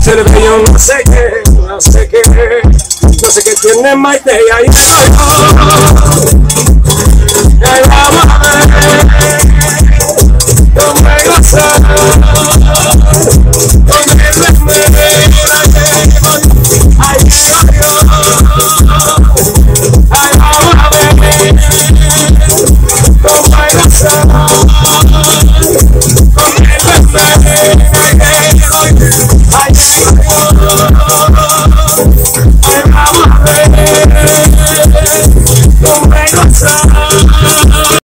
Se le ve yo no sé qué, no sé qué, no sé qué tiene Maite y ahí estoy yo. Que vamos a ver, donde gozar, donde verme, ahí estoy yo. Ahí vamos a ver, donde gozar, donde verme, ahí estoy yo.